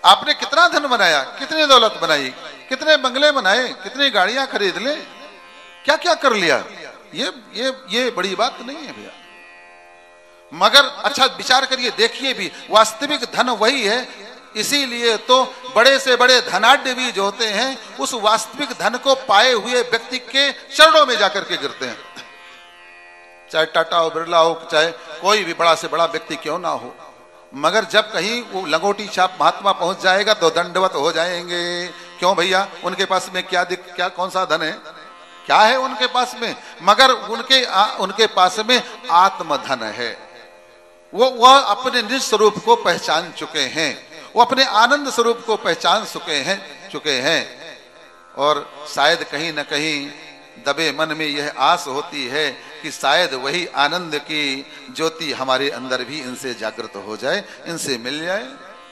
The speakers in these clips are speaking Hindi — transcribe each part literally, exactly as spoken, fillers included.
आपने कितना धन बनाया, कितनी दौलत बनाई, कितने बंगले बनाए, कितनी गाड़ियां खरीद ले, क्या क्या कर लिया, ये ये ये बड़ी बात नहीं है भैया। मगर अच्छा विचार करिए, देखिए भी वास्तविक धन वही है। इसीलिए तो बड़े से बड़े धनाढ्य भी जो होते हैं उस वास्तविक धन को पाए हुए व्यक्ति के चरणों में जाकर के गिरते हैं। चाहे टाटा हो, बिरला हो, चाहे कोई भी बड़ा से बड़ा व्यक्ति क्यों ना हो, मगर जब कहीं वो लंगोटी छाप महात्मा पहुंच जाएगा तो दंडवत हो जाएंगे। क्यों भैया, उनके पास में क्या दिक क्या कौन सा धन है, क्या है उनके पास में, मगर उनके आ, उनके पास में आत्मधन है। वो वह अपने निज स्वरूप को पहचान चुके हैं, वो अपने आनंद स्वरूप को पहचान चुके हैं चुके हैं और शायद कहीं न कहीं दबे मन में यह आस होती है कि शायद वही आनंद की ज्योति हमारे अंदर भी इनसे जागृत हो जाए, इनसे मिल जाए।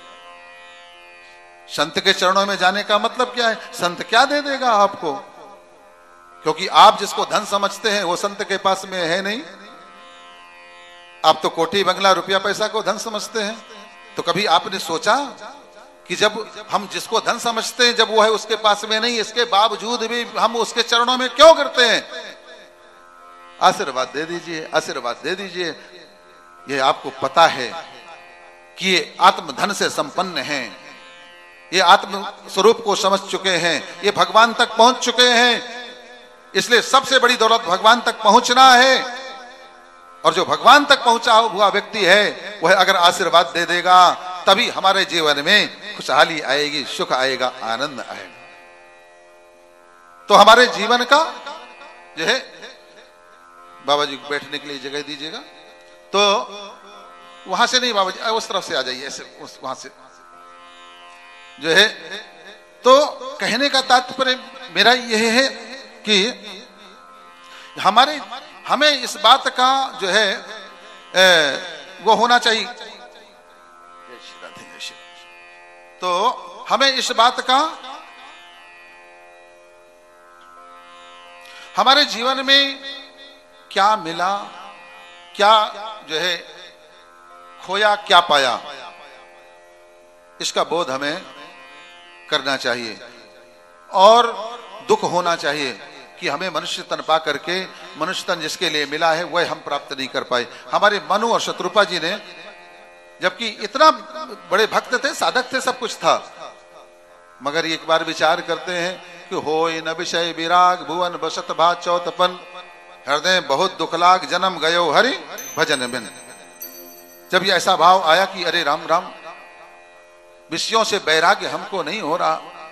संत के चरणों में जाने का मतलब क्या है? संत क्या दे देगा आपको, क्योंकि आप जिसको धन समझते हैं वो संत के पास में है नहीं। आप तो कोठी बंगला रुपया पैसा को धन समझते हैं। तो कभी आपने सोचा कि जब हम जिसको धन समझते हैं जब वो है उसके पास में नहीं, इसके बावजूद भी हम उसके चरणों में क्यों गिरते हैं? आशीर्वाद दे दीजिए, आशीर्वाद दे दीजिए। ये आपको पता है कि ये आत्मधन से संपन्न हैं, ये आत्म स्वरूप को समझ चुके हैं, ये भगवान तक पहुंच चुके हैं। इसलिए सबसे बड़ी दौलत भगवान तक पहुंचना है। और जो भगवान तक पहुंचा हुआ व्यक्ति है वह अगर आशीर्वाद दे देगा तभी हमारे जीवन में खुशहाली आएगी, सुख आएगा, आनंद आएगा। तो हमारे जीवन का जो है, बाबा जी को बैठने के लिए जगह दीजिएगा। तो वहां से नहीं बाबा जी, उस तरफ से आ जाइए, ऐसे उस वहां से जो है। तो कहने का तात्पर्य मेरा यह है कि हमारे हमें इस बात का जो है ए, वो होना चाहिए। तो हमें इस बात का हमारे जीवन में क्या मिला, क्या जो है खोया, क्या पाया, इसका बोध हमें करना चाहिए। और दुख होना चाहिए कि हमें मनुष्य तन पा करके, मनुष्य तन जिसके लिए मिला है वह हम प्राप्त नहीं कर पाए। हमारे मनु और शत्रुपा जी ने, जबकि इतना बड़े भक्त थे, साधक थे, सब कुछ था, मगर एक बार विचार करते हैं कि होय न विषय विराग भुवन बसत भा चौतपन हृदय बहुत दुख लाग जन्म गयो हरि भजन बिन। जब ये ऐसा भाव आया कि अरे राम राम, विषयों से वैराग्य हमको नहीं हो रहा,